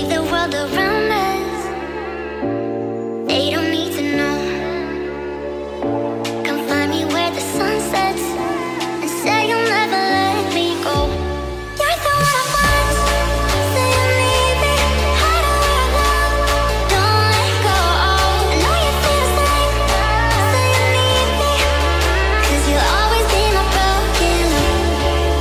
the world around us. They don't need to know. Come find me where the sun sets and say you'll never let me go. You're the one I want. Say you need me. Hide away love. Don't let go. I know you feel the same. Say you need me. 'Cause you'll always be my broken love.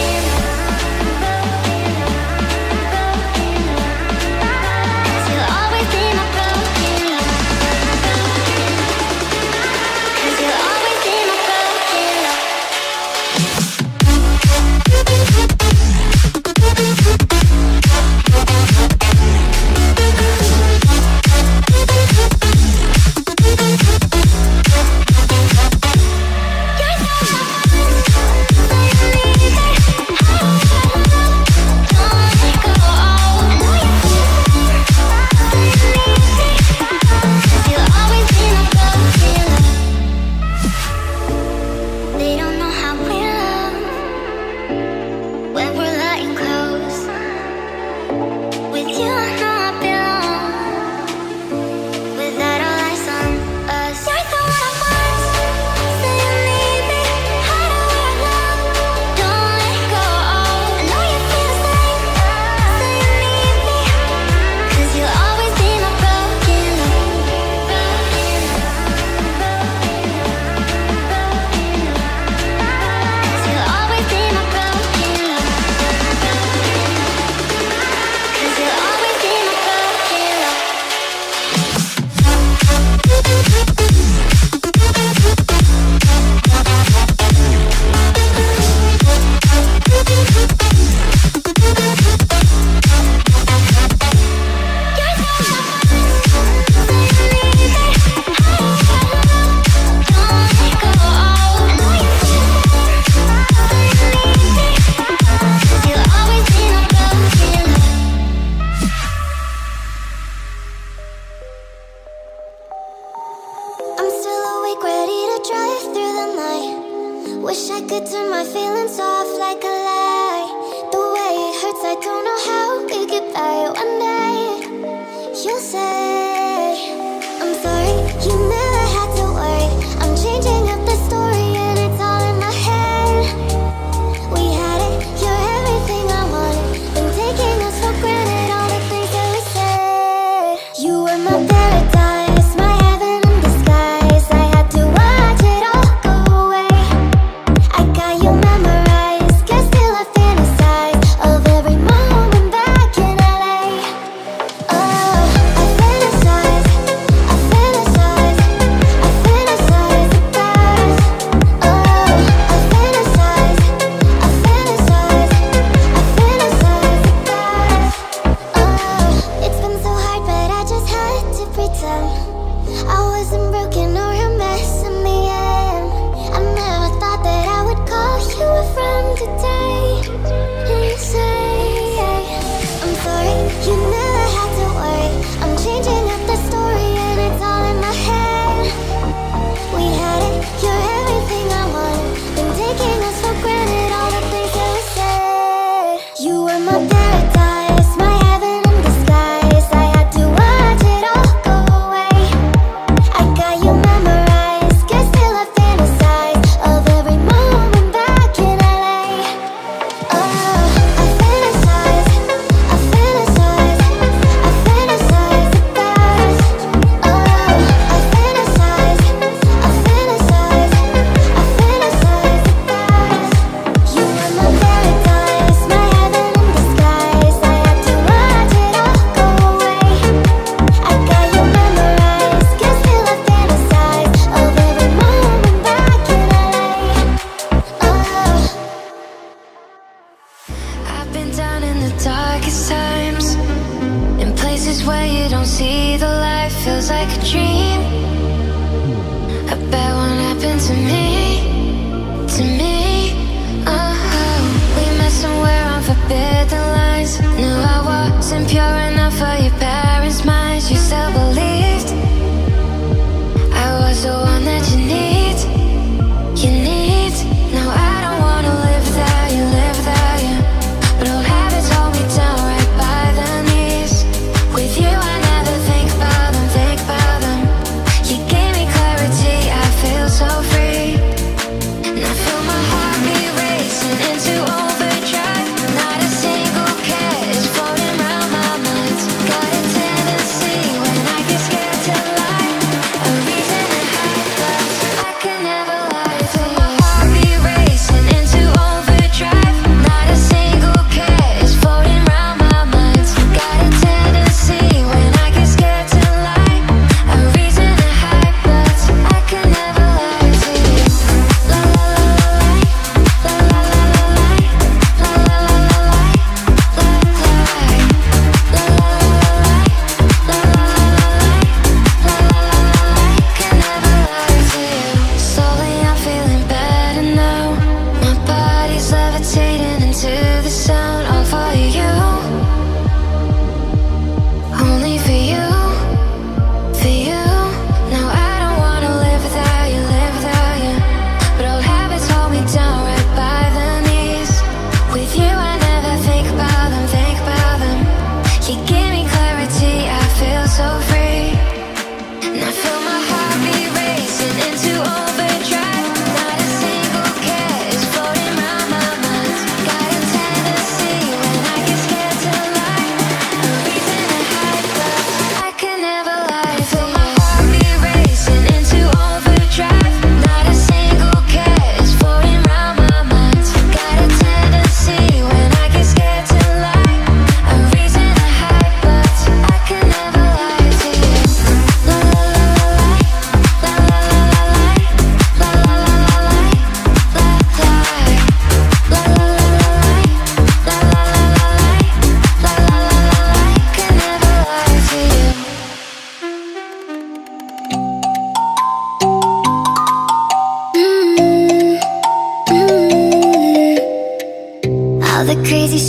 Wish I could turn my feelings off like a lie. The way it hurts, I don't know how we get by. One day you'll say I'm sorry, you never had to worry. I'm changing up the story and it's all in my head. We had it, you're everything I wanted. Been taking us for granted, all the things that we said. You were my paradise, my heaven in disguise. I had to watch it all go away. I got you memorized, guess still I fantasize of every moment back in LA. Oh, I fantasize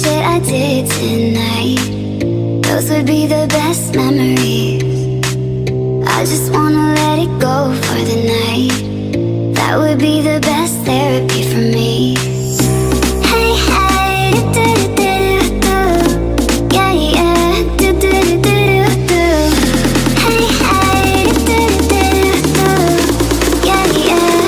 shit I did tonight, those would be the best memories. I just wanna let it go for the night. That would be the best therapy for me. Hey, hey, do-do-do-do-do. Yeah, yeah, do-do-do-do-do. Hey, hey, do-do-do-do-do. Yeah, yeah,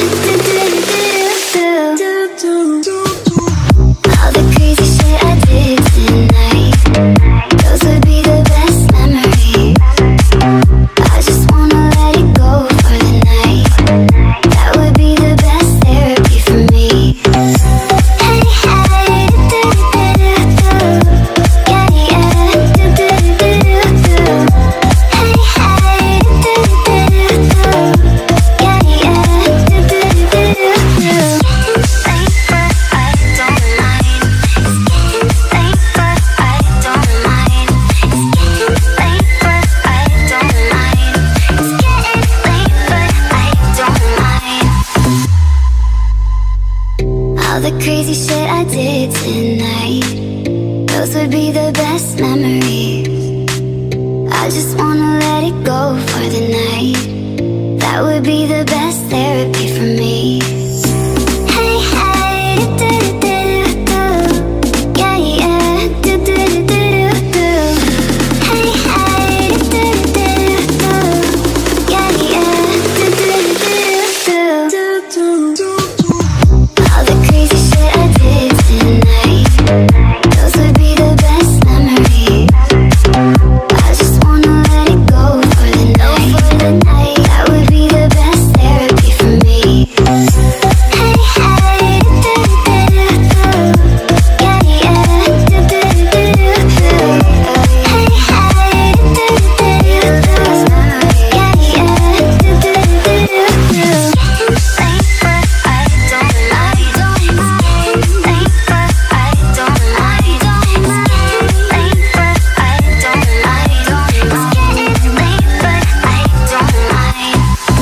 do-do-do-do-do. All the crazy shit I did tonight, those would be the best memories. I just wanna let it go for the night. That would be the best therapy for me. Hey, hey, do-do-do-do-do. Yeah, yeah, do-do-do-do-do. Hey, hey, do-do-do-do-do. Yeah, yeah, do-do-do-do-do. Think but I don't mind. It's getting late but I don't mind. It's getting late but I don't mind. It's getting late but I don't mind. All the crazy shit I did tonight, those would be the best memories. I just wanna let it go for the night. That would be the best therapy for me. Hey, hey, do-do-do-do-do. Yeah, yeah, do-do-do-do-do. Hey, hey, do-do-do-do-do. Yeah, yeah, do-do-do-do-do. All the crazy shit I did tonight, those would be the best memories. I just wanna let it go for the night. That would be the best therapy for me. Hey, hey, do-do-do-do-do. Yeah, yeah, do-do-do-do-do. Hey, hey, do-do-do-do-do. Yeah, yeah, do-do-do-do-do. Late but I don't mind. Late but I don't mind. Late but I don't mind. It's getting late but I don't mind.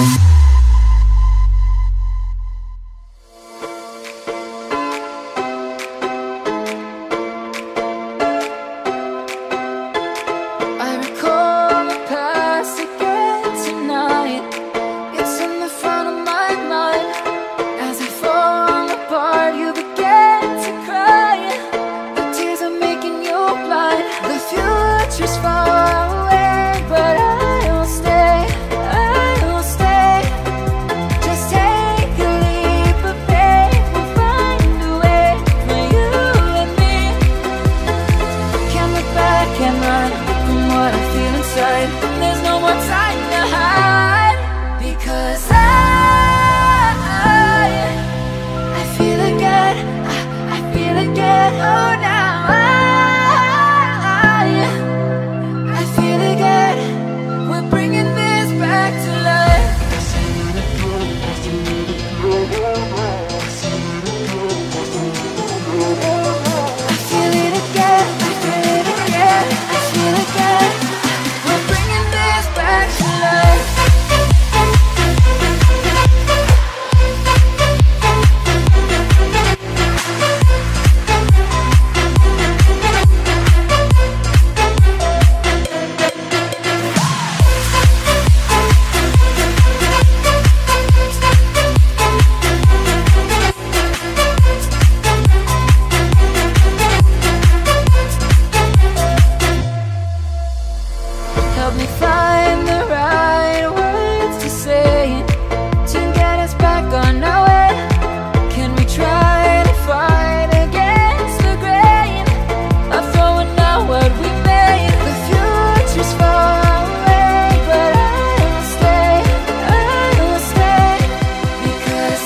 I recall the past again tonight. It's in the front of my mind. As I fall apart, you begin to cry. The tears are making you blind. The future's far away, but I'll stay. I'll stay. Just take a leap of faith. We'll find a way for you and me. Can't look back, can't run from what I feel inside. There's no more time to hide, because I feel again. I feel again. Oh, now I feel again. We're bringing this back to life. I feel it again. I feel it again. I feel again. We're bringing this back to life. Help me find the right words to say to get us back on our way. Can we try to fight against the grain of throwing out what we made? The future's far away, but I'll stay. I'll stay, because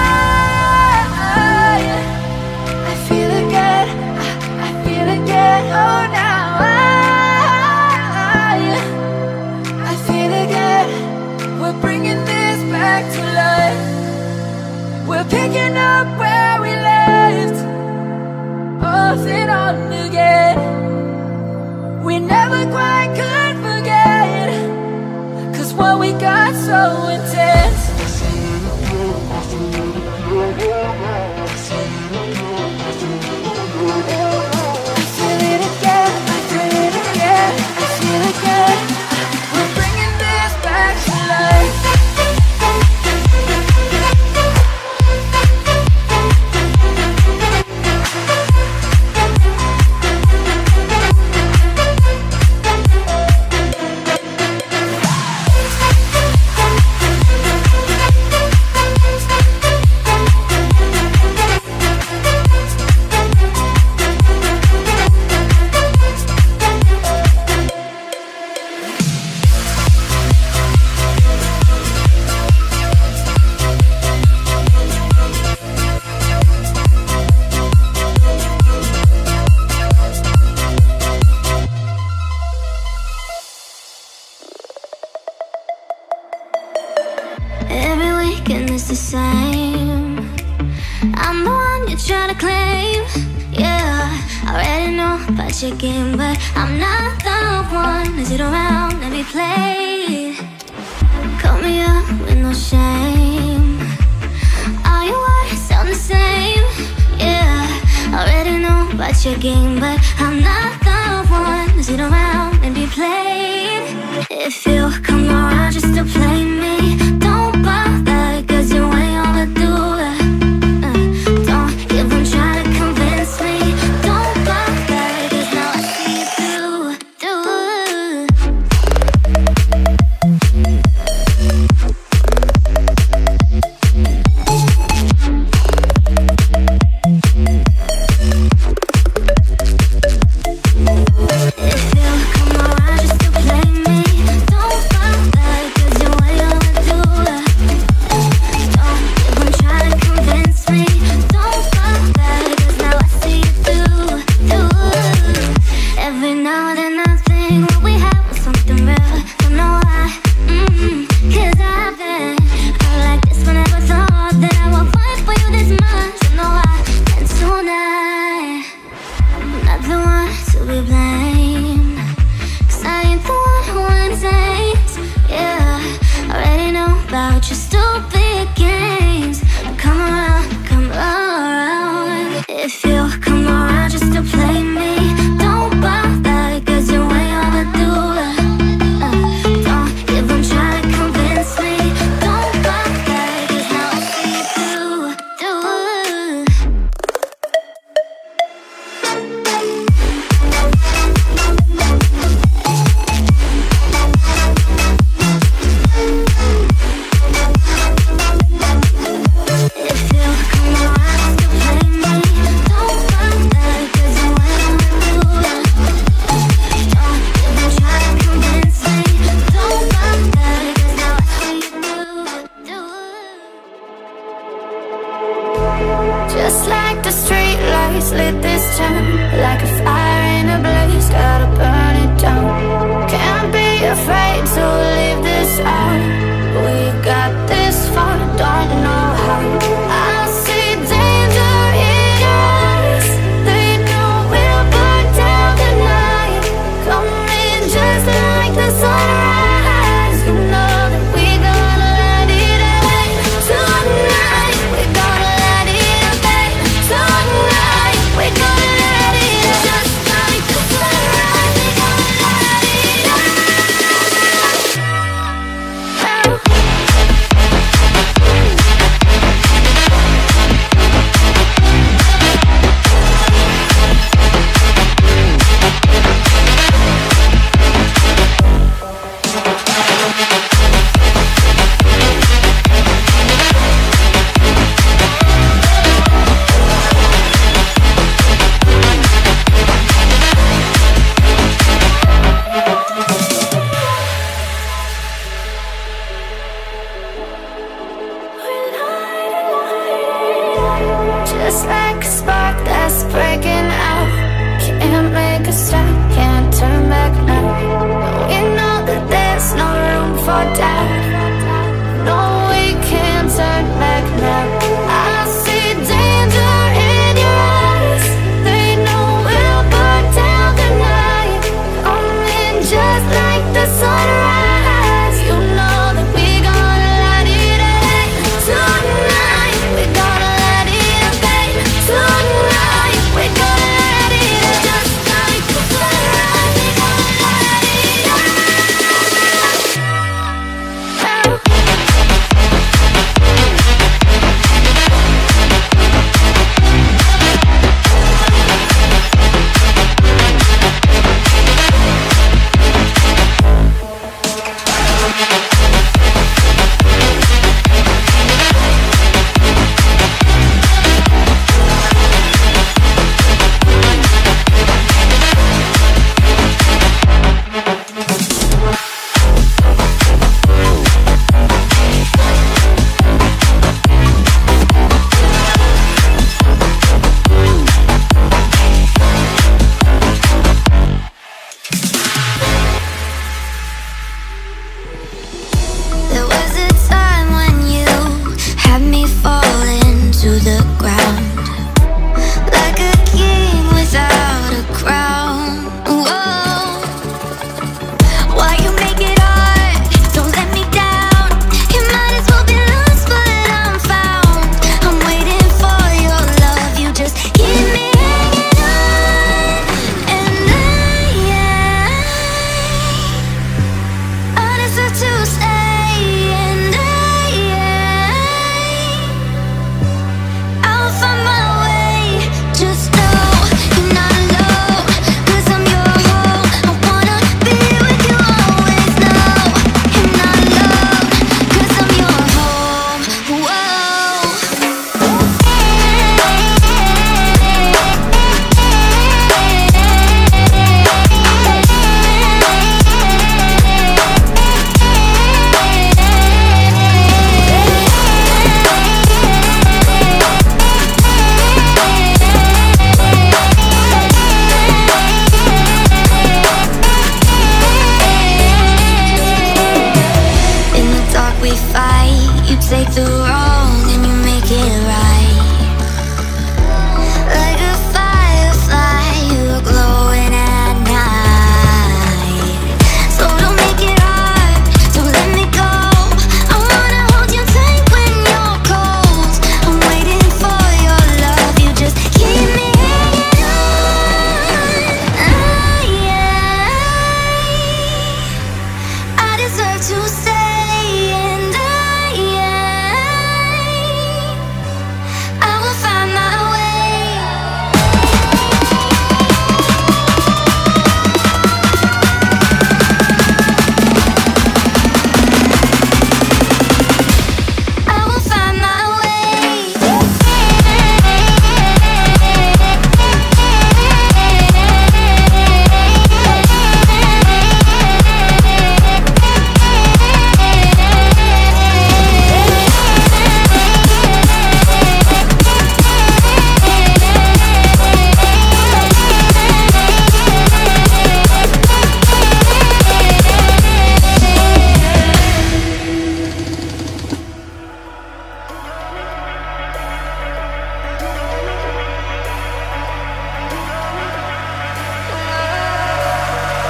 I feel again. I feel again. Oh, now I feel again. We're bringing this back to life. We're picking up where we left off and on again. We never quite could forget, 'cause what we got so intense. I same. I'm the one you're trying to claim. Yeah, I already know about your game, but I'm not the one to sit around and be played. Call me up with no shame. All your words sound the same. Yeah, I already know about your game, but I'm not the one to sit around and be played. If you come around just to play me, don't bother, cause you ain't overdue. Don't even try to convince me. Don't bother, cause now I see you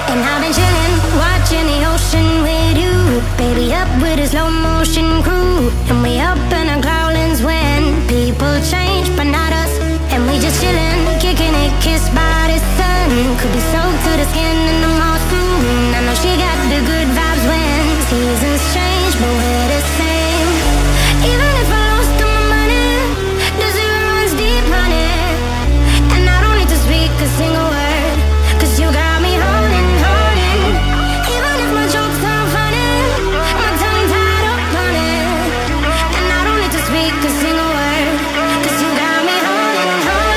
And I've been chillin', watching the ocean with you. Baby up with a slow motion crew. And we up in our growlings when people change, but not us. And we just chillin', kicking it, kissed by the sun. Could be soaked to the skin in the moss soon. I know she got the good vibes when seasons change, but we're the same. Even if I lost all my money, the zero runs deep, honey. And I don't need to speak a single word, 'cause you got me holding. Even if my jokes sound funny, my tongue tied up on it. And I don't need to speak a single word, 'cause you got me holding.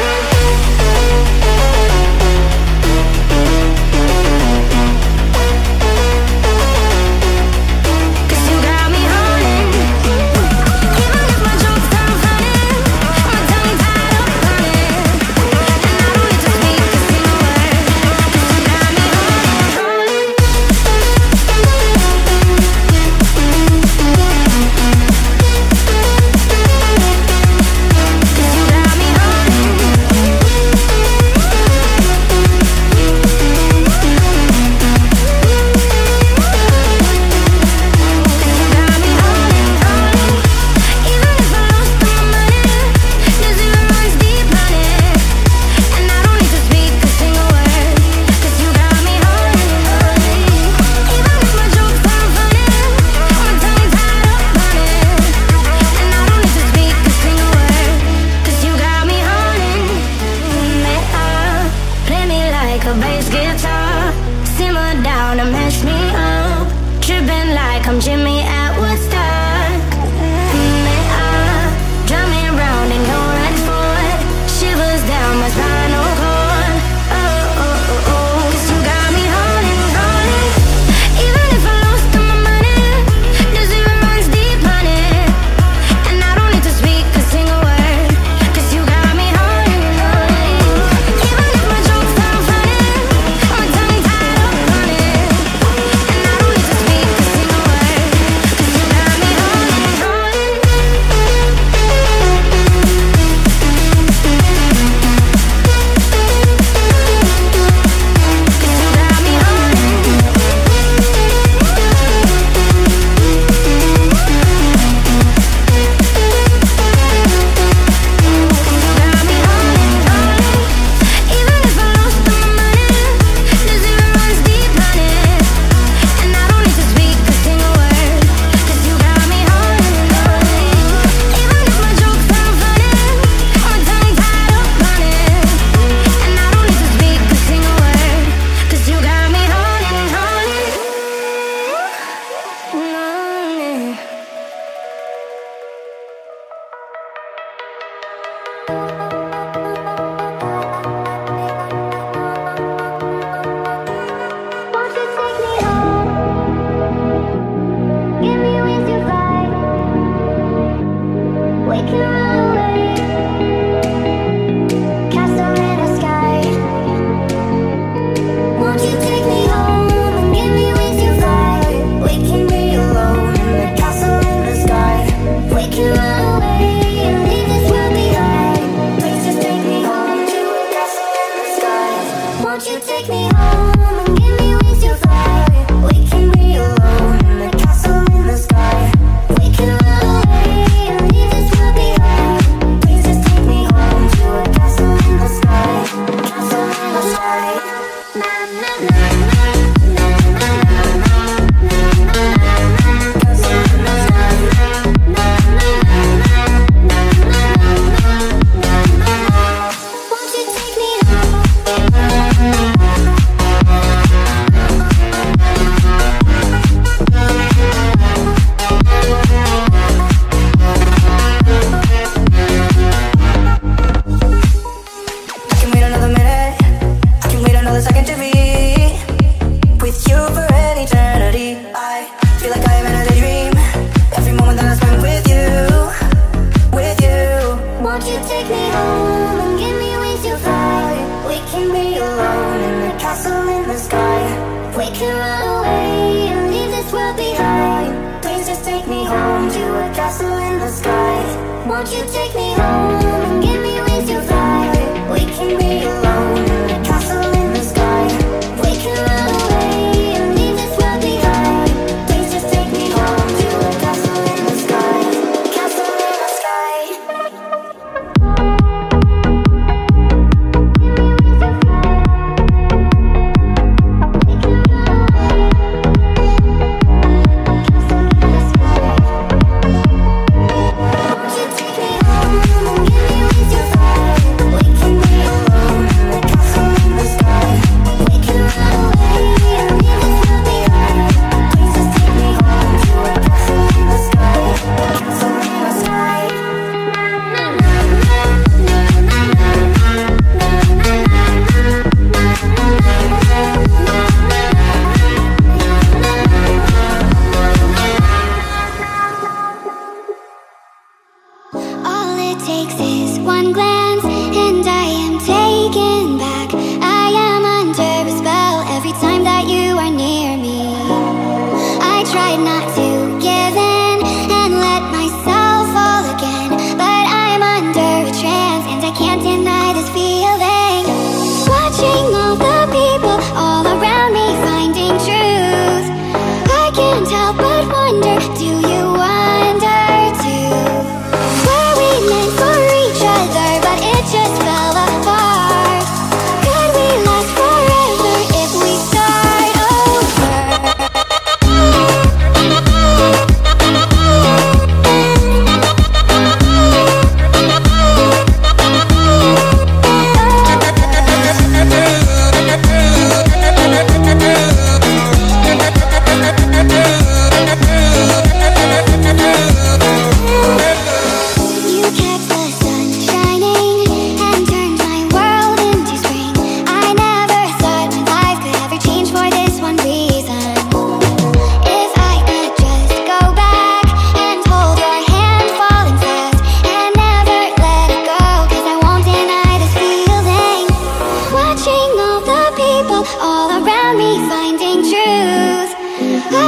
'Cause you got me holding. Even if my jokes sound funny, my tongue tied up on it. And I don't need to speak a single word, 'cause you got me holding. A bass guitar, simmer down and mash me up, tripping like I'm Jimmy at Woodstock. Drum me round in your right foot, shivers down my spinal cord. Oh, oh, oh, oh. 'Cause you got me holding. Even if I lost all my money, the zero runs deep, honey. And I don't need to speak a single word, 'cause you got me holding. Even if my jokes sound funny, my tongue tied up on it. And I don't need to speak a single word, 'cause you got me holding. 'Cause you got me holding. 'Cause you got me holding. Even if I lost all my money, the zero runs deep, honey. And I don't need to speak a single word, 'cause you got me holding. Even if my jokes sound funny, my tongue tied up on it. And I don't need to speak a single word, 'cause you got me holding. Won't you take me home? Give me wings to fly. We can run away. Castle in the sky. Won't you take me home and give me wings to fly? We can be alone in the castle in the sky. We can run away and leave this world behind. Please just take me home to a castle in the sky. Won't you take me home and give me wings to fly? We can be alone in the castle in the sky. We can run away and leave this world behind. Please just take me home to a castle in the sky. Castle in the sky. Na na na na na na na na na. Castle in the sky. Na na na na na na na. Won't you take me home? I can wait another minute, I can wait another second to be with you for an eternity. I feel like I am in a daydream, every moment that I spend with you, with you. Won't you take me home and give me wings to fly? We can be alone in the castle in the sky. We can run away and leave this world behind. Please just take me home to a castle in the sky. Won't you take me home and give me wings to fly? We can be alone in the castle in the sky. We can run away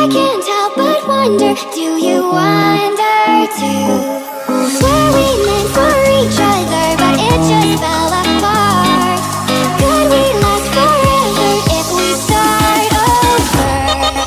I can't help but wonder, do you wonder too? Were we meant for each other, but it just fell apart? Could we last forever if we start over?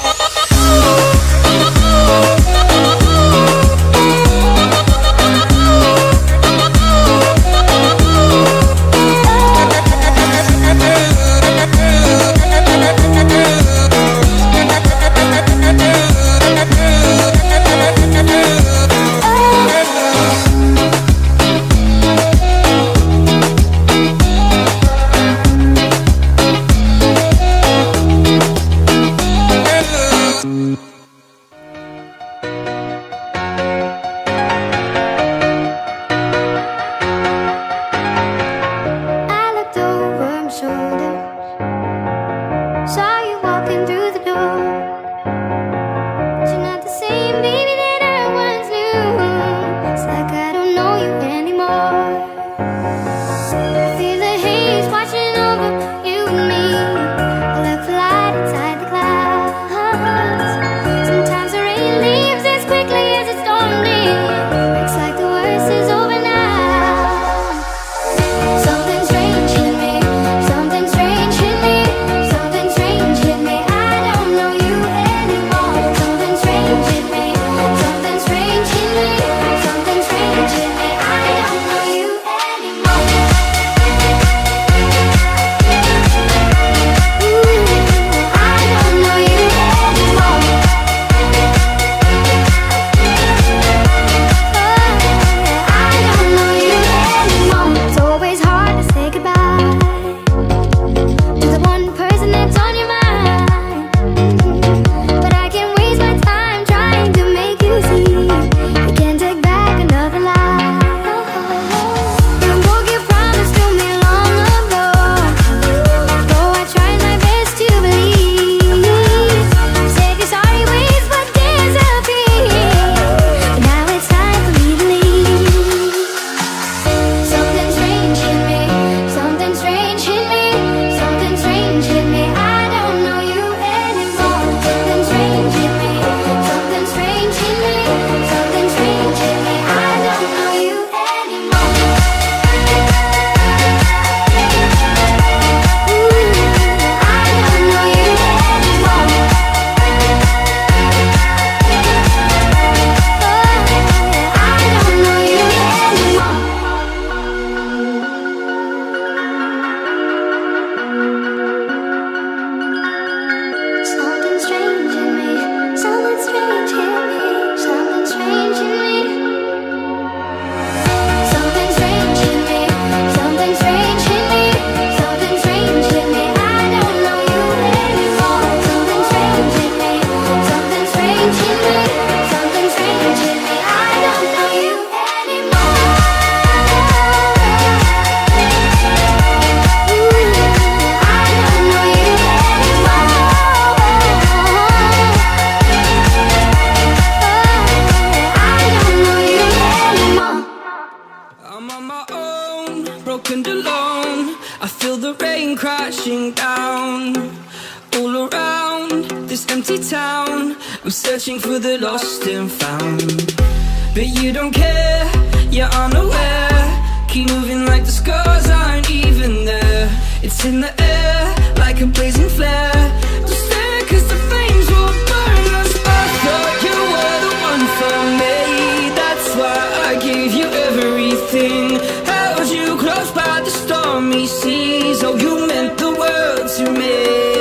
crashing down all around this empty town. I'm searching for the lost and found, but you don't care, you're unaware. Keep moving like the scars aren't even there. It's in the air like a blazing flare. Don't stare cause the flames will burn us. I thought you were the one for me, that's why I gave you everything. Held you close by the stormy seas. Oh, you meant the world to me.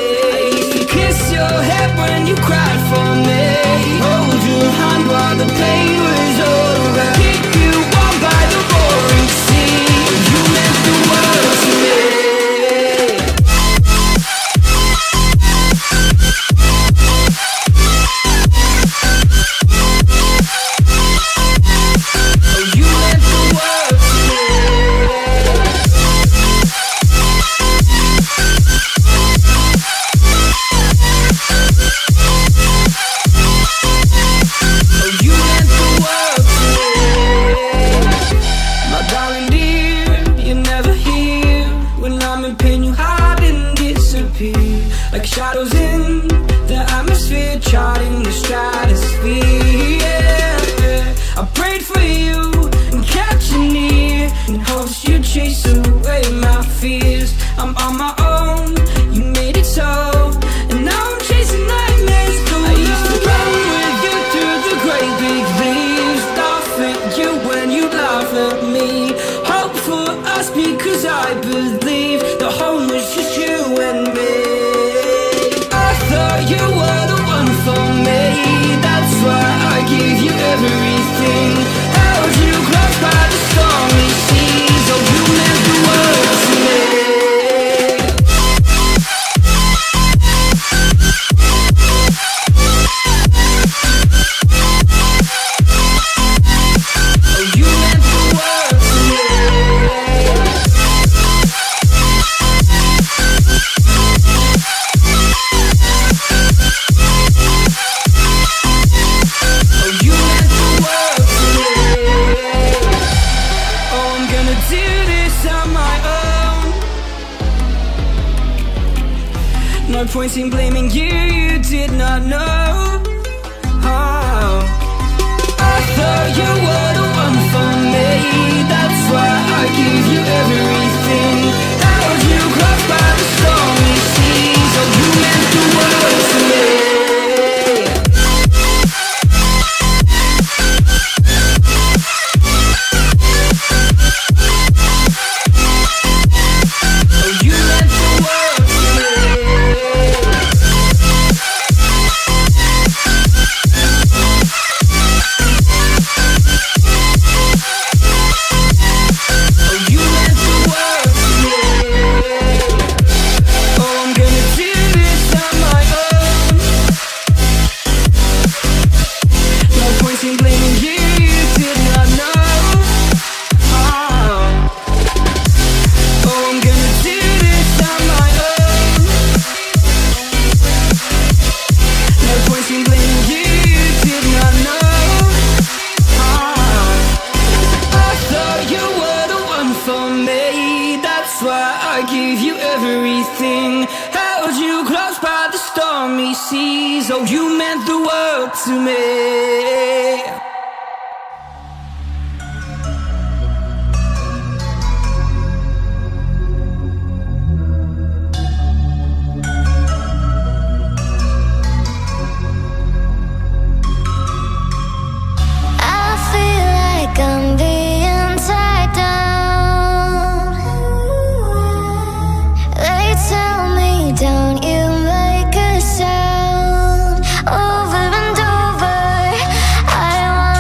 I used to kiss your head when you cried for me, hold your hand while the pain was over, keep you warm by the roaring sea. You meant the world to me. Like shadows in the atmosphere. atmosphere, charting the stratosphere. Yeah. I prayed for you and kept you near, in hopes you'd chase away my fears. I'm on my own, you made it so, and now I'm chasing nightmares. I used to run with you through the great big leaves, laugh at you when you laugh at me. Hope for us because I believe the home was just you and me. I thought you were the one for me, that's why I gave you everything. Held you close by the stormy seas, oh you meant the world to me. No point in blaming you, you did not know. Oh. I thought you were the one for me, that's why I gave you everything. Held you close by the stormy seas, oh you meant the world to me. Seas, oh you meant the world to me. I feel like I'm being tied down. They tell me don't you make a sound. Over and over, I want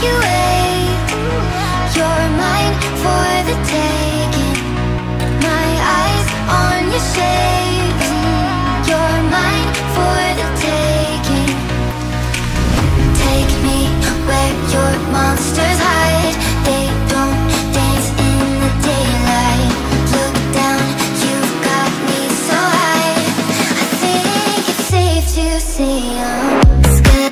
you wait. You're mine for the taking. My eyes on your shades. You're mine for the taking. Take me where your monsters hide. They don't dance in the daylight. Look down, you've got me so high. I think it's safe to say I'm scared.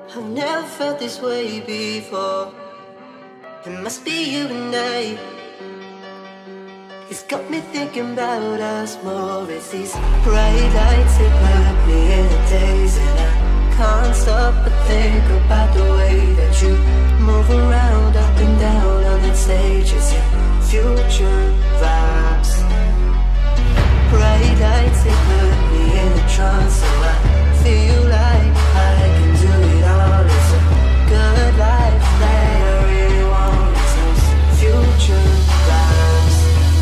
I've never felt this way before. It must be you and I. It's got me thinking about us more. It's these bright lights that put me in a daze, and I can't stop but think about the way that you move around up and down on that stage. It's your future vibes. Bright lights that put me in a trance, so I feel like I can do it all. It's a good life that I really want. It's those future vibes.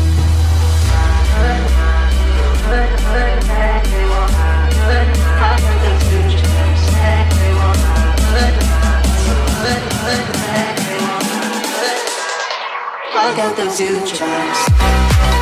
I got those future vibes.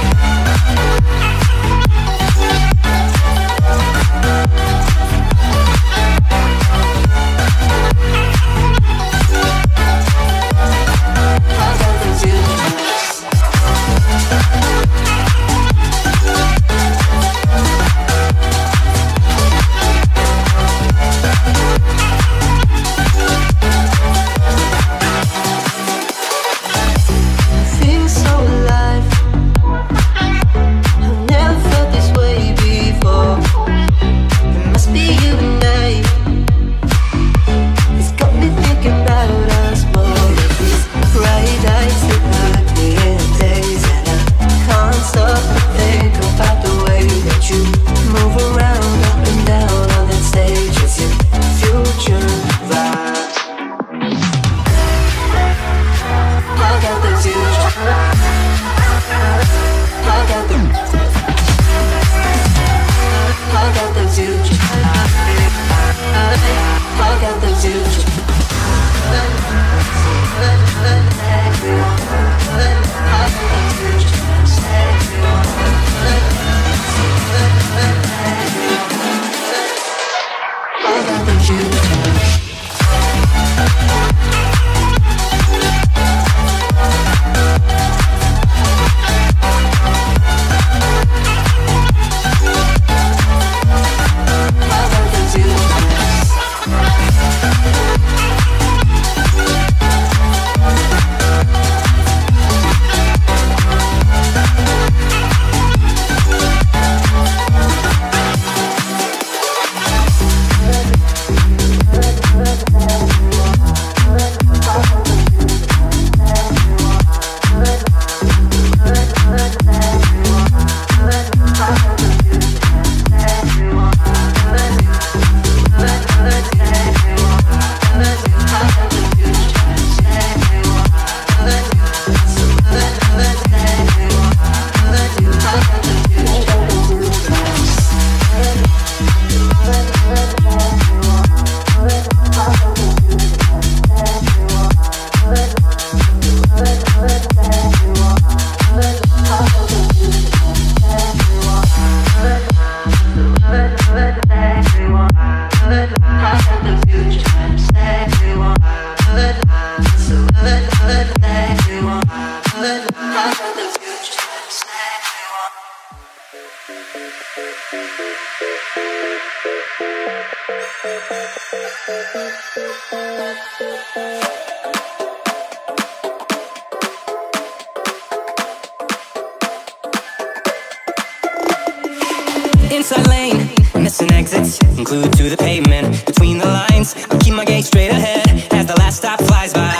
Inside lane, missing exits, glued to the pavement. Between the lines, I keep my gaze straight ahead as the last stop flies by.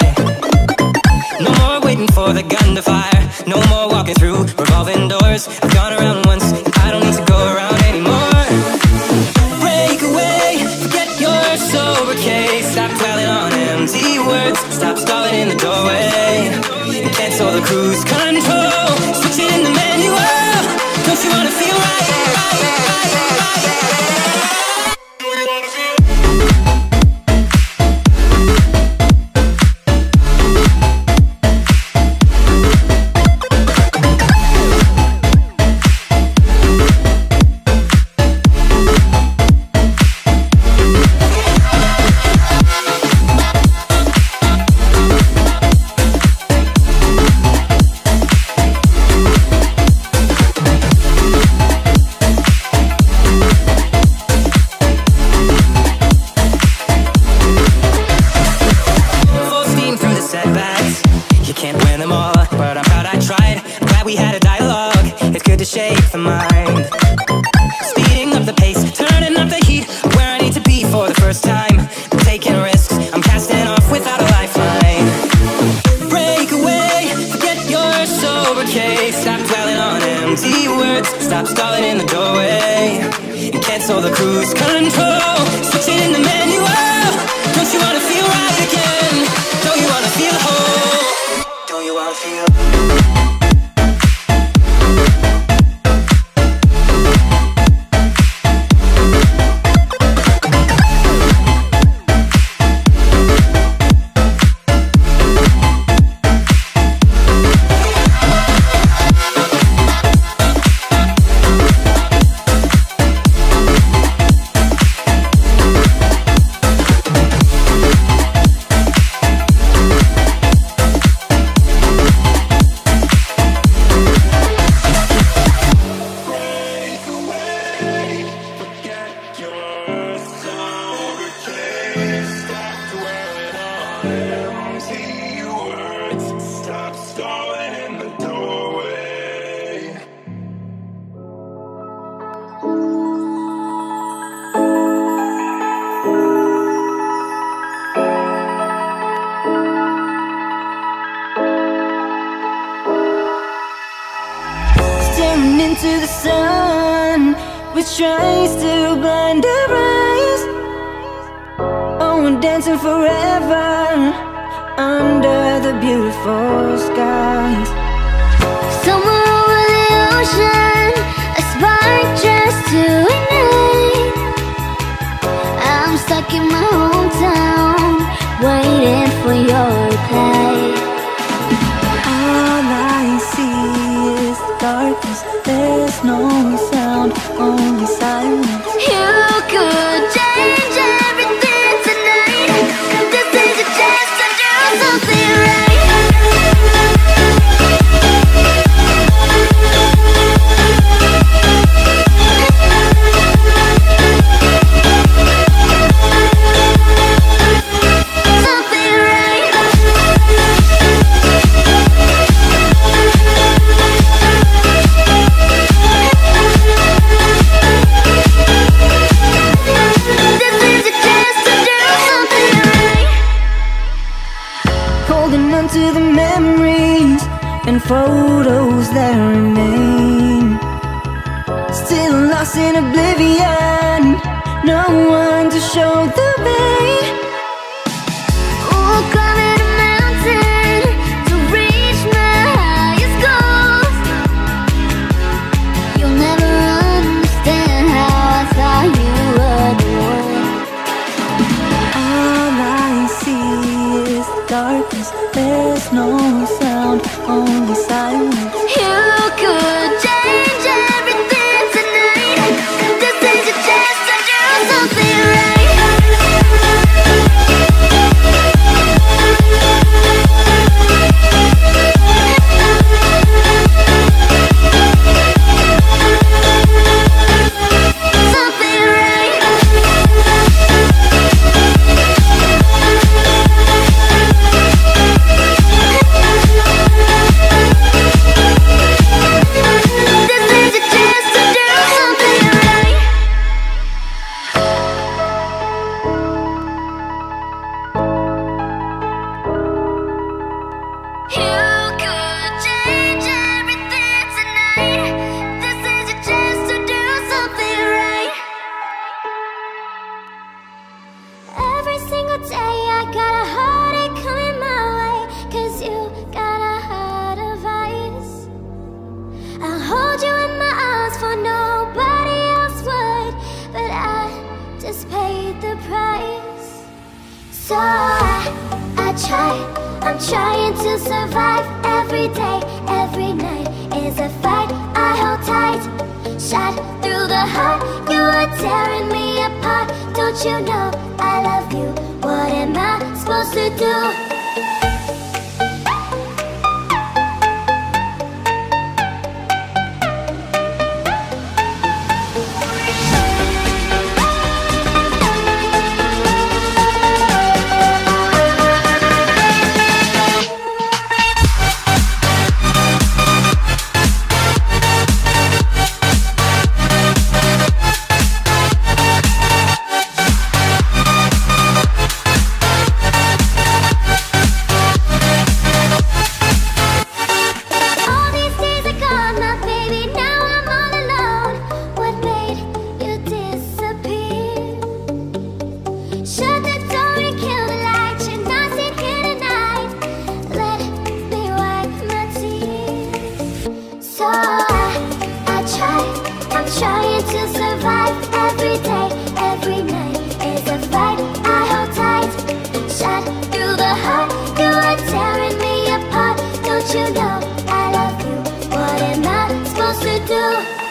No more waiting for the gun to fire, no more walking through revolving doors. I've gone around once, I don't need to go around anymore. Break away, forget your sober case. Stop dwelling on empty words, stop stalling in the doorway, and cancel the cruise control. Switch it in the manual, don't you wanna feel right? see for the first time. I'm taking risks, I'm casting off without a lifeline. Break away, forget your sober case. Stop dwelling on empty words, stop stalling in the doorway, and cancel the cruise control. Switching in the manual. Don't you wanna feel right again? Don't you wanna feel whole? Don't you wanna feel into the sun, which tries to blind our eyes. Oh, we're dancing forever under the beautiful skies. Somewhere over the ocean, a spark just to ignite. I'm stuck in my hometown, waiting for your reply. All I see is darkness, there's no sound, only silence. You could change everything tonight. This is a chance to do something right. To the memories and photos that remain, still lost in oblivion, no one to show the way. Oh, climbing a mountain to reach my highest goals. You'll never understand how I thought you were the one. All I see is darkness, there's no sound, only silence. You could change everything tonight. This is your chance to do something right. So I'm trying to survive. Every day, every night is a fight. I hold tight, shot through the heart. You are tearing me apart. Don't you know I love you? What am I supposed to do? Shut the door and kill the light. You're not sitting here tonight. Let me wipe my tears. So I'm trying to survive. Every day, every night is a fight. I hold tight. Shot through the heart. You are tearing me apart. Don't you know I love you? What am I supposed to do?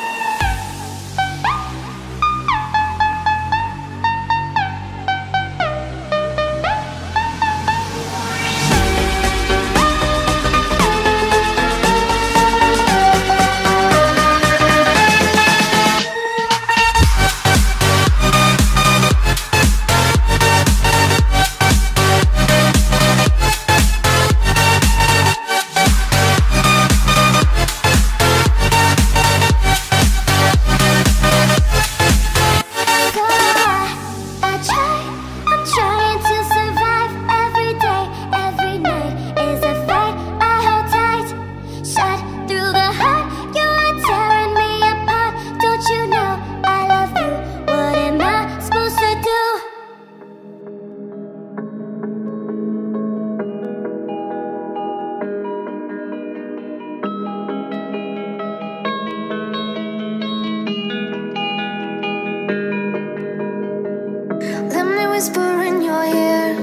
Whisper in your ear,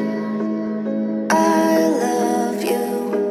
I love you.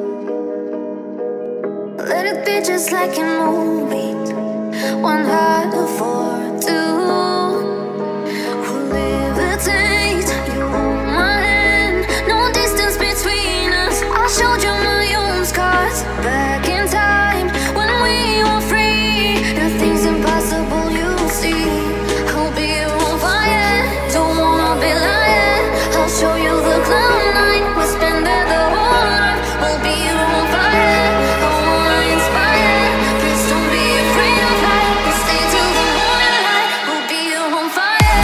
Let it be just like a movie, one heart for two. We'll levitate, you hold my hand, no distance between us. I showed you my own scars back in time when we were free. Nothing's impossible, you see. I'll be on fire, don't wanna be lying. I'll show you the cloud nine. We'll spend there the whole night. We'll be on fire. I wanna inspire. Please don't be afraid of light. We'll stay till the morning light. We'll be on fire.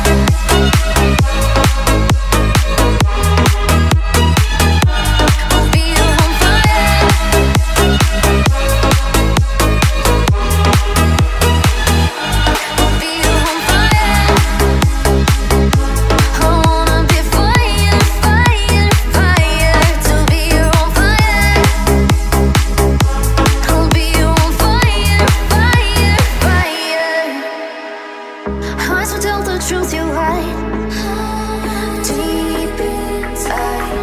We'll be on fire. We'll be on fire. I wanna be fire, fire, fire. To be on fire. I'll be on fire, fire, fire. Eyes will tell the truth, you hide deep inside.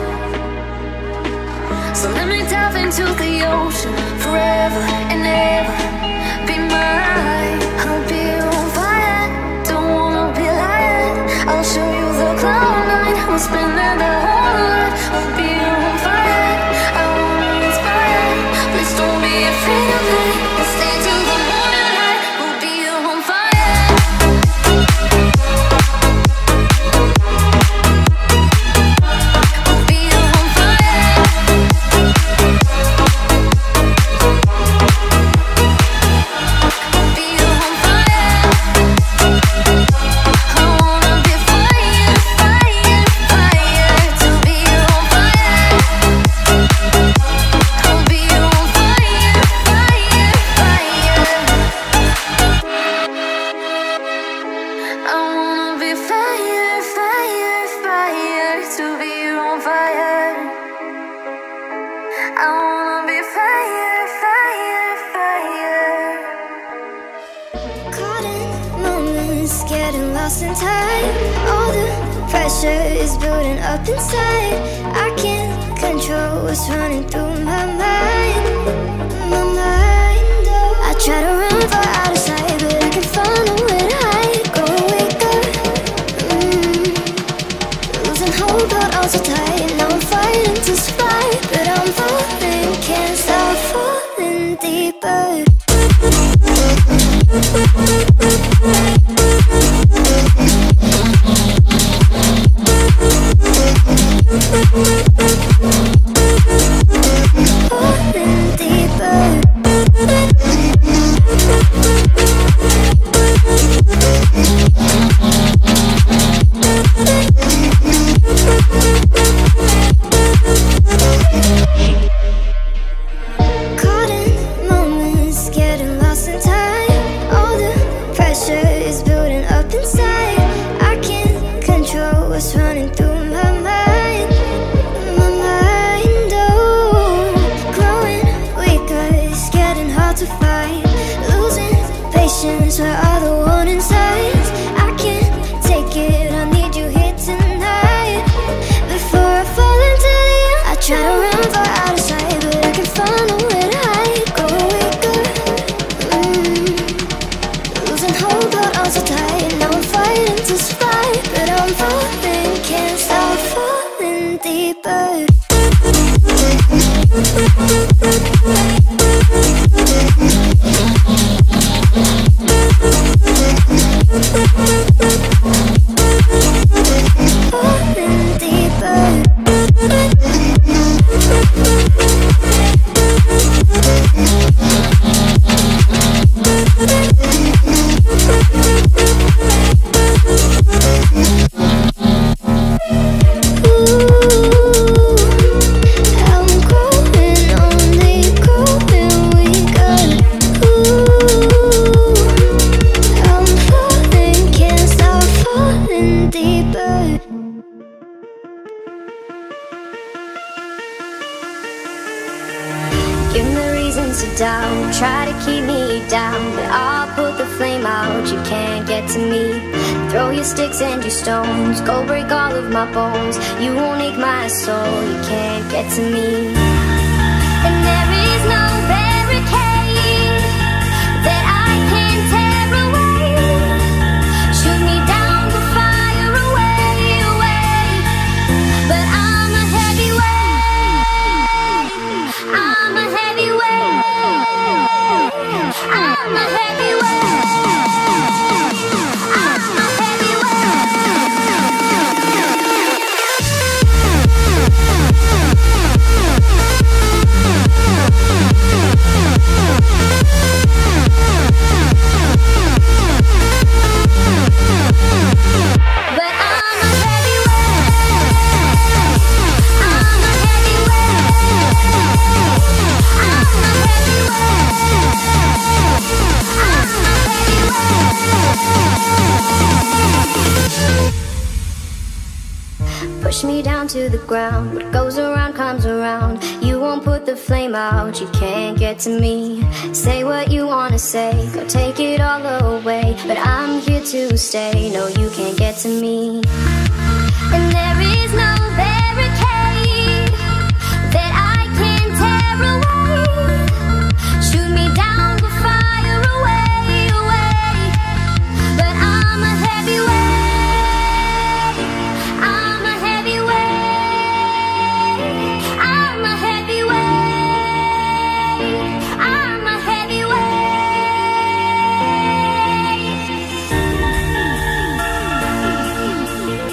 So let me dive into the ocean forever and ever. Be mine. I'll be on fire. Don't wanna be lying. I'll show you the cloud nine. We'll spend there the whole night. I'll be on fire. I wanna inspire. Please don't be afraid of light. We'll stay till the morning light. We'll be on fire. We'll be on fire. We'll be on fire. I wanna be fire, fire, fire. To be on fire. I'll be on fire, fire, fire. I wanna be fire, fire, fire. To be on fire. I wanna be fire, fire, fire. Caught in moments, getting lost in time. All the pressure is building up inside. I can't control what's running through my mind. My mind, oh. I try to run for out of sight, but I can find nowhere to hide. Go wake up, losing hope, but also tight. Now I'm fighting to survive, but I'm falling, can't stop falling deeper. Falling deeper. Caught in moments, getting lost in time. All the pressure what's running through my mind. My mind, oh, growing weaker, it's getting hard to fight. Losing patience, where are the warning signs? I can't take it, I need you here tonight. Before I fall into the end, I try to run for out of sight, but I can find nowhere to hide. Growing weaker, losing hope, but on so tight. Now I'm fighting to survive, but I'm falling, can't stop falling deeper. Falling deeper. Give me reasons to doubt, try to keep me down, but I'll put the flame out, you can't get to me. Throw your sticks and your stones, go break all of my bones. You won't ache my soul, you can't get to me. And there is no barricade that I can tear away. Shoot me down with fire away, away. But I'm a heavyweight, I'm a heavyweight, I'm a heavyweight, I'm a push me down to the ground. What goes around comes around. You won't put the flame out, you can't get to me. Say what you wanna say, go take it all away, but I'm here to stay, no you can't get to me. And there is no barricade that I can tear away. Shoot me down with fire away, away. But I'm a heavyweight, I'm a heavyweight, I'm a heavyweight, I'm a heavyweight.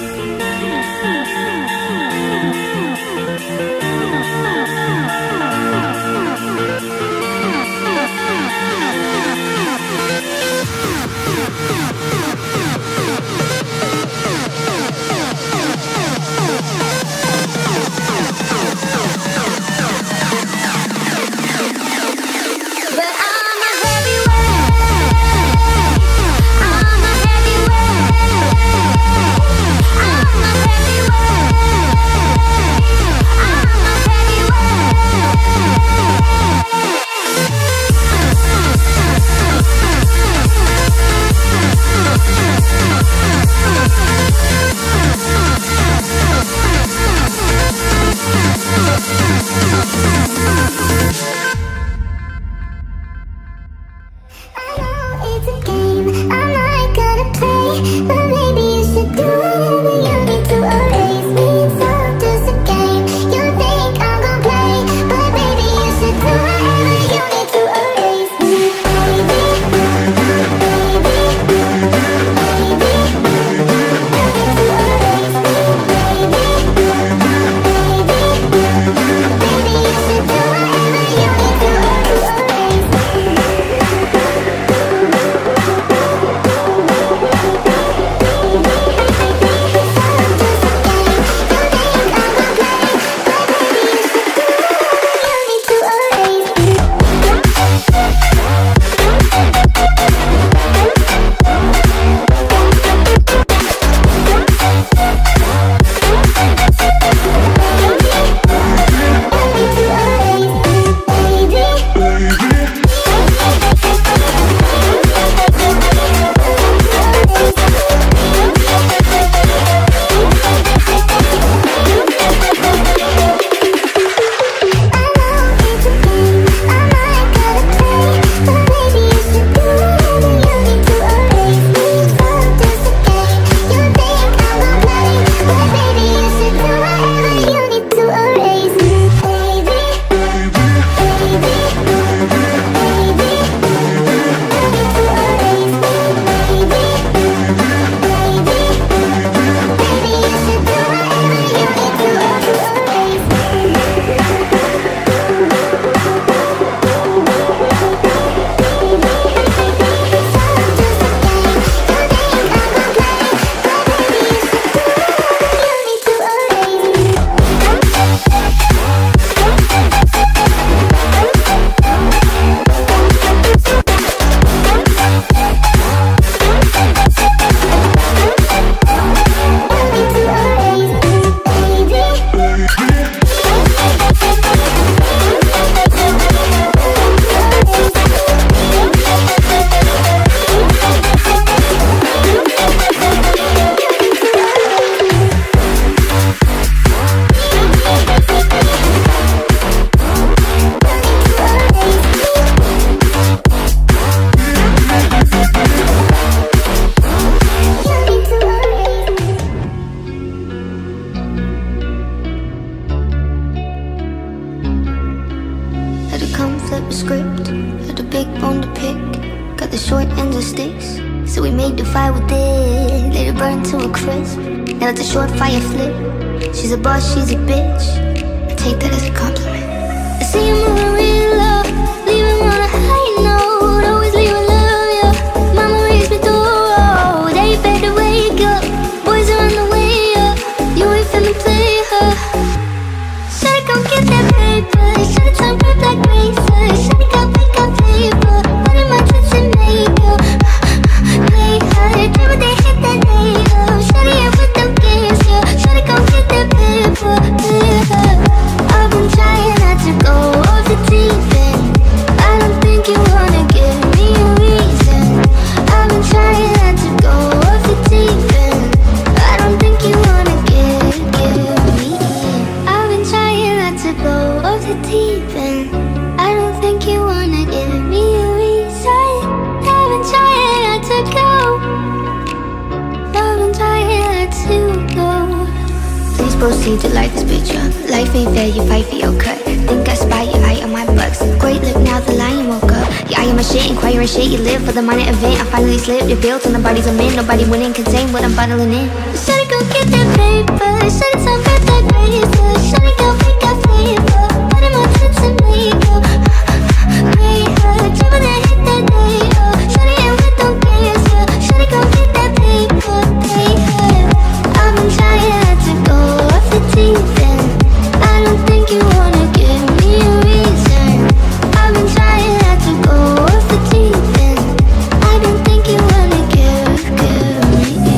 script, had a big bone to pick. Got the short ends of sticks, so we made the fire with it. Let it burn to a crisp, now let the short fire flip. She's a boss, she's a bitch, I take that as a compliment. I see you moving real low, leaving on a high note. Always leave a love, yeah. Mama raised me through a road. They better wake up, boys are on the way up. You ain't finna play her. Shawty gon' get that paper, shawty tongue red like razor. Shawty got wake up paper, running my tits and makeup. Play her, dribble they hit that later. Shawty ain't with them games, yeah. Shawty gon' get that paper, paper. I've been trying not to go off the deep end. I don't think you wanna give me a reason. I've been trying not to go off the deep end. I don't think you wanna give me. I've been trying not to go off the deep end. I don't think you wanna give me a reason. I've been trying not to go. I've been trying not to go. Please proceed to light this bitch up. Life ain't fair, you fight for your cut. Think I spy your eye on my bucks. Great look, now the lion woke up. Yeah, I am a shit, inquire shit. You live for the minor event. I finally slipped, it built on the bodies of men. Nobody winning, contain what I'm bottling in. Shawty gon' get that paper, shawty tongue red like razor. Shawty gon' wake up flavor, running my tits and makeup. Pray her, dribble that hit that day up. Shawty ain't with them games, yeah. Shawty gon' get that paper, pay her. I've been trying not to go off the deep end. I don't think you wanna give me a reason. I've been trying not to go off the deep end. I don't think you wanna give me.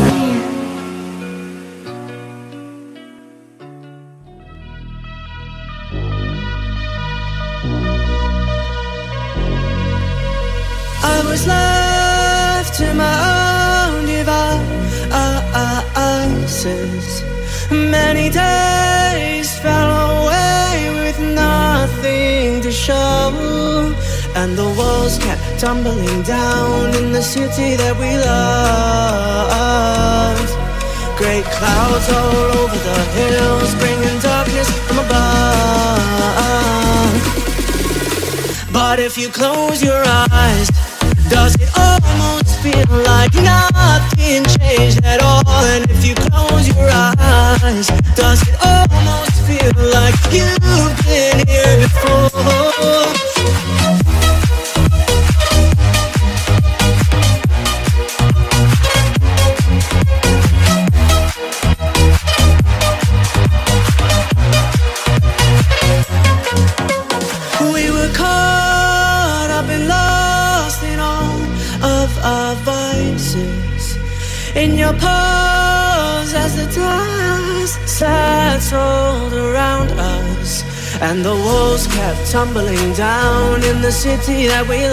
I was left to my own devices. Many days fell away with nothing to show, and the walls kept tumbling down in the city that we loved. Great clouds all over the hills, bringing darkness from above. But if you close your eyes, does it almost feel like nothing changed at all? And if you close your eyes, does it almost feel like you've been here before? We were caught up and lost in all of our vices, in your pose as the dust settled around us, and the walls kept tumbling down in the city that we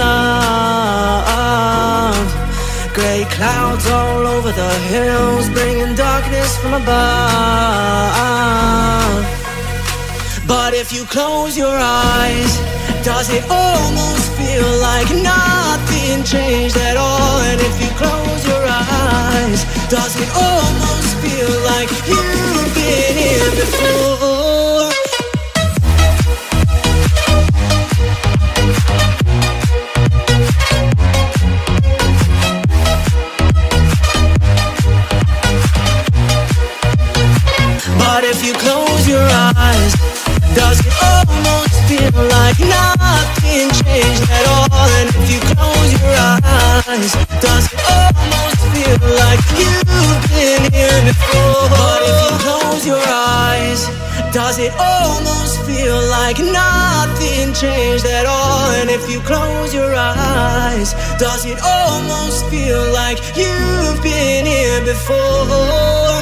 loved. Grey clouds all over the hills, bringing darkness from above. But if you close your eyes, does it almost feel like nothing changed at all? And if you close your eyes, does it almost feel like you've been here before? But if you close your eyes, does it almost feel like nothing changed at all? And if you close your eyes, does it almost feel like you've been here before? But if you close your eyes, does it almost feel like nothing changed at all? And if you close your eyes, does it almost feel like you've been here before?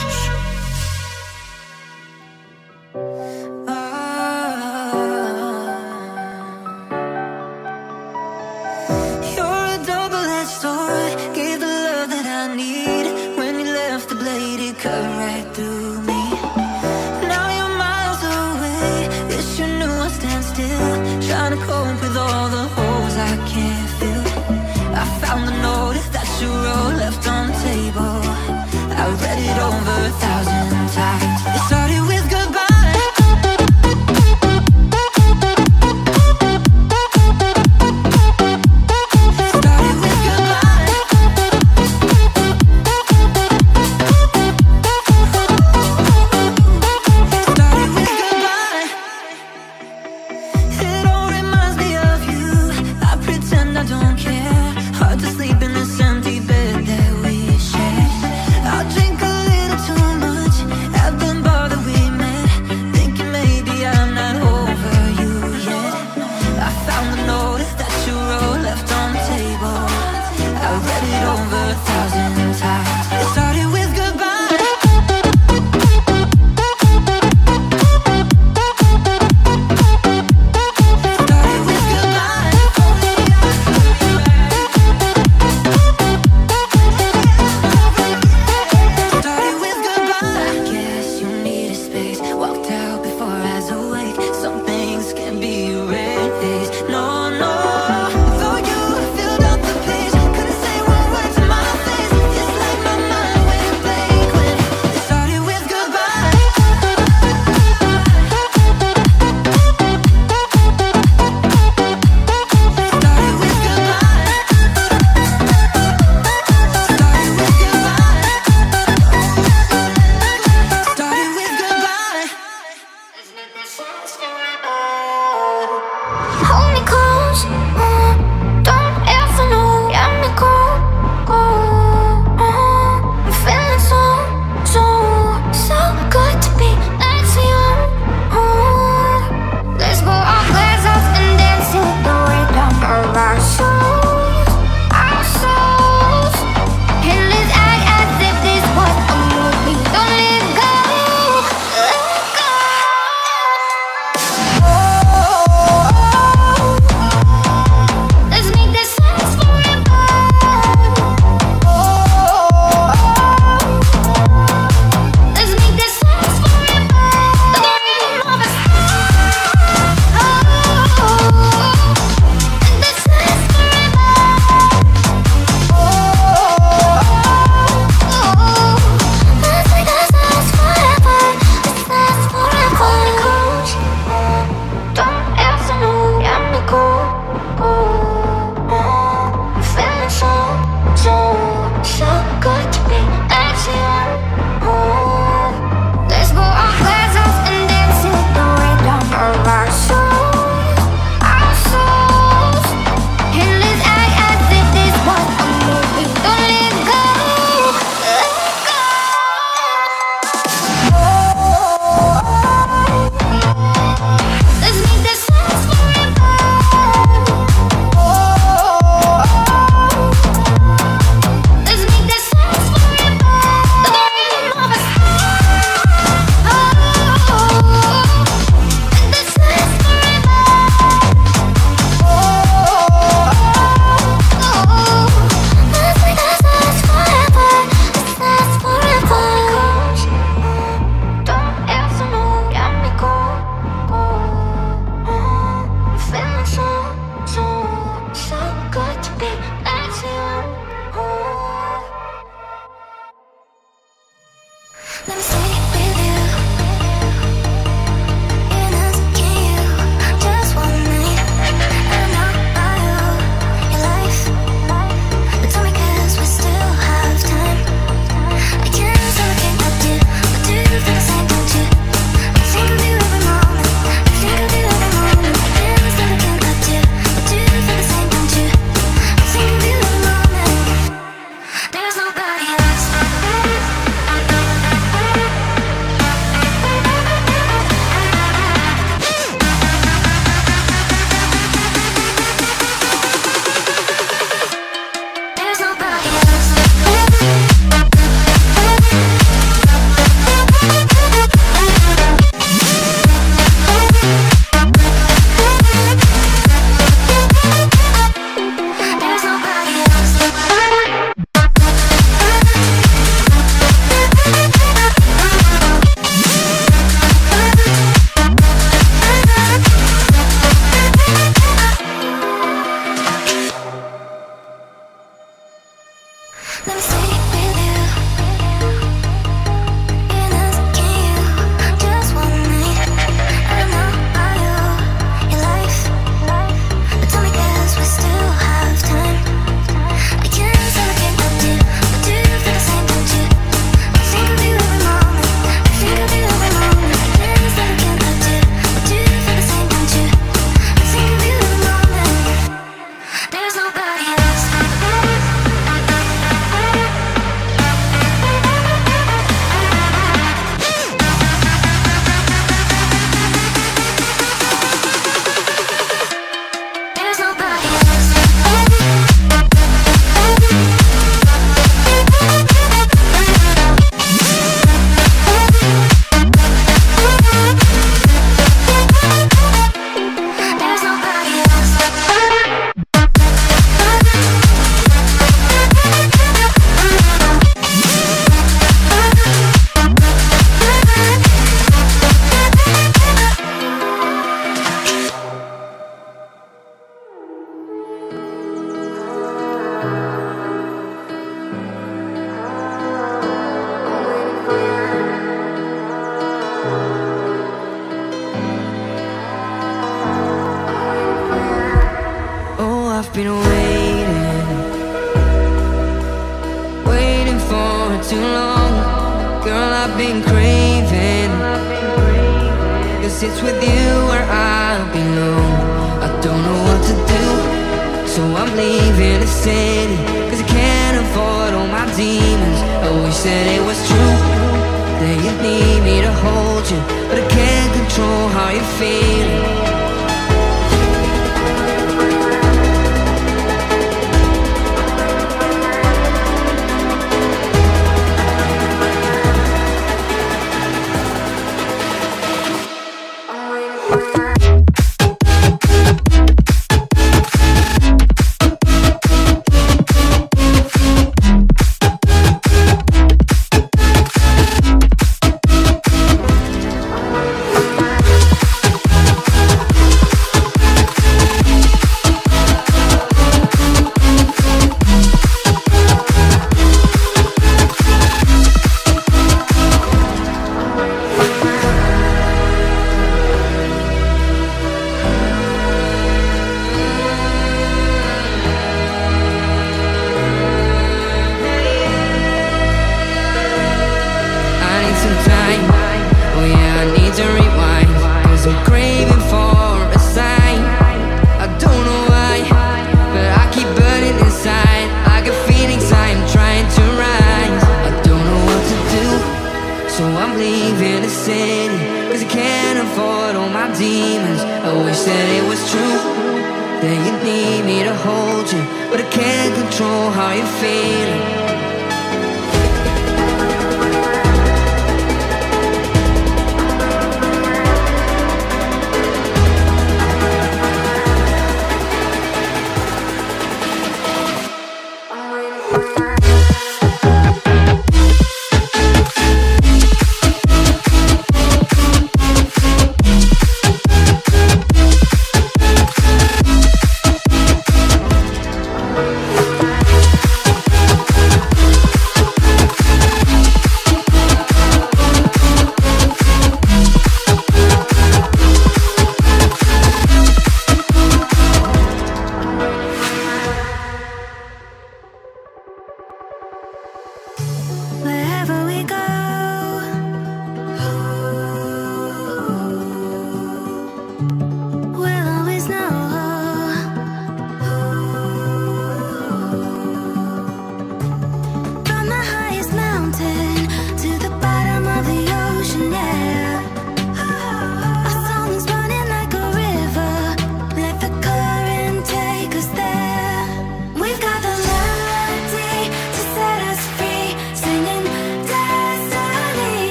I've been craving, 'cause it's with you where I belong. I don't know what to do, so I'm leaving the city, 'cause I can't avoid all my demons. I wish that it was true, that you need me to hold you, but I can't control how you're feeling.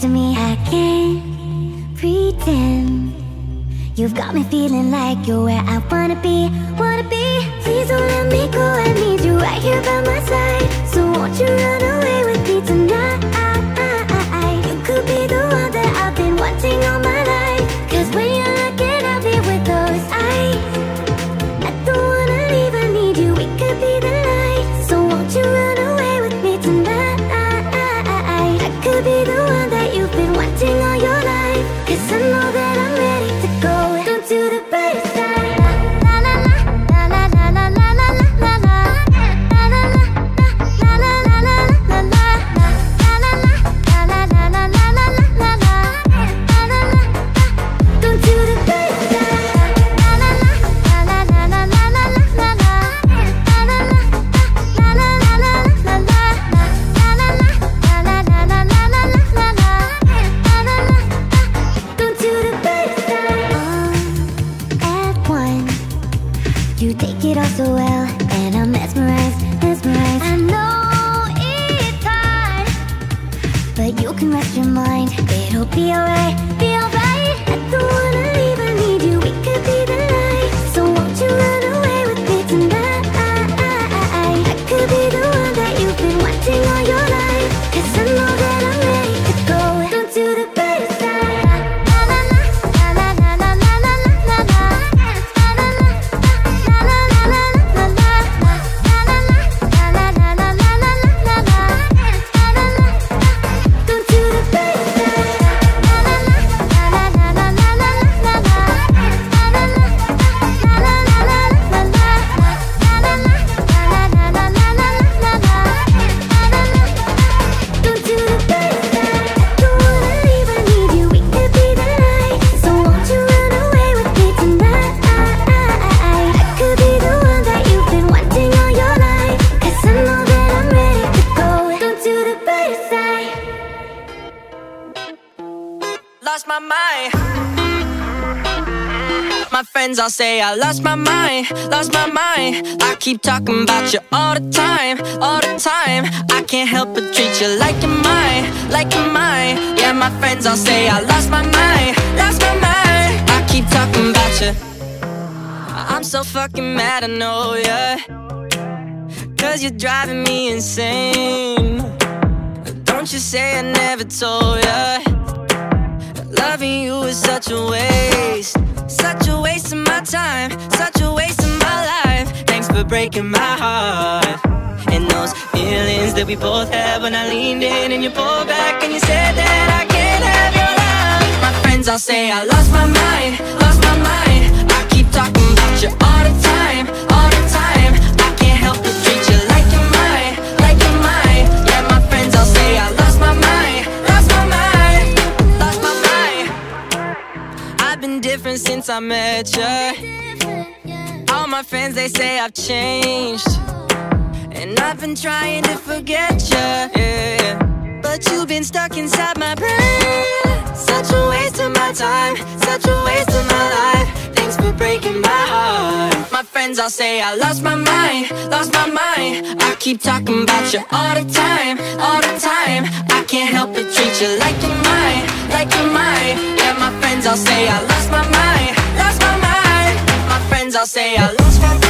to me. I can't pretend. You've got me feeling like you're where I wanna be, wanna be. Please don't let me go, I need you right here by my side. So won't you run away with me tonight? You could be the one that I've been wanting all my life. Cause when you're looking at me with those eyes, I don't wanna leave, I need you, we could be the light. So won't you run away with me tonight? I could be the one that you've been wanting all your life. Cause I know that I'm ready to go down to the brighter side. La la la, la la la la la la la la. La la la, la la la la la la. La la la, la la la la la la la la. La la la, down to the brighter side. La la la, la la la la la la la la. La la la, la la la la la la. La la la, la la la la la la la la. La la la, down to the brighter side. At one, you take it all so well, and I'm mesmerized, mesmerized. I know it's hard, but you can rest your mind. It'll be alright, be alright. I don't wanna leave, I need you, we could be the light. So won't you run away with me tonight? I could be the one that you've been wanting all your life. Cause I know that I'm ready to go down to the brighter side. La la la, la la la la la la la la. La la la, la la la la la la. La la la, la la la la la la la la. La la la, down to the brighter side. La la la, la la la la la la la la. La la la, la la la la la la. La la la, la la la la la la la la. La la la, down to the brighter side. I don't wanna leave, I need you, we could be the light. So won't you run away with me tonight? I could be the one that you've been wanting all your life. Cause I know that I'm ready to go down to the brighter side. Lost my mind. My friends all say I lost my mind, lost my mind. I keep talking about you all the time, all the time. I can't help but treat you like you're mine, like you're mine. Yeah, my friends all say I lost my mind, lost my mind. I keep talking about you. I'm so fucking mad, I know, yeah. Cause you're driving me insane. Don't you say I never told ya. Loving you is such a waste, such a waste of my time, such a waste of my life. Thanks for breaking my heart. And those feelings that we both had when I leaned in and you pulled back and you said that I can't have your love. My friends all say I lost my mind, lost my mind. I keep talking about you all the time, all the time. I can't help but treat you like you're mine, like you're mine. Yeah, my friends all say I lost my mind, lost my mind, lost my mind. I've been different since I met you. All my friends, they say I've changed, and I've been trying to forget you, yeah. But you've been stuck inside my brain. Such a waste of my time, such a waste of my life. Thanks for breaking my heart. My friends all say I lost my mind, lost my mind. I keep talking about you all the time, all the time. I can't help but treat you like you're mine, like you're mine. Yeah, my friends all say I lost my mind, lost my mind. My friends all say I lost my mind.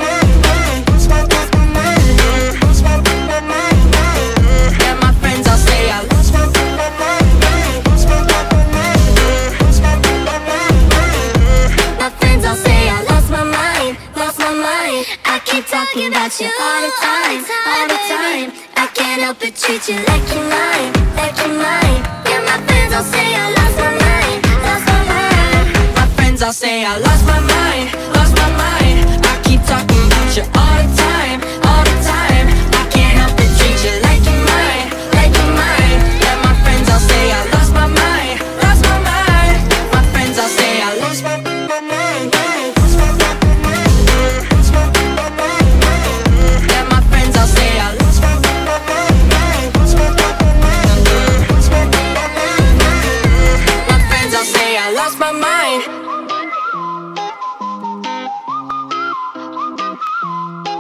Yeah, my friends all say I lost my mind. My friends all say I lost my mind, lost my mind. I keep talking about you all the time, all the time. I can't help but treat you like you're mine, like you're mine. Yeah, my friends all say I lost my mind, lost my mind. My friends all say I lost my mind, lost my mind. I keep talking about you all the time, all the time. I can't help but treat you like you're mine, like you're mine. Yeah, my friends all say I lost my mind, lost my mind. My friends all say I lost my mind. Yeah, my friends all say I lost my mind. My friends all say I lost my mind.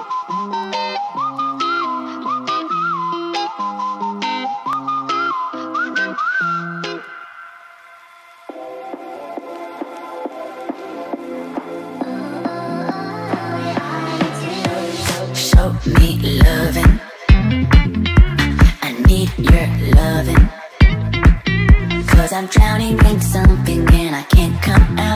I'm drowning in something and I can't come out.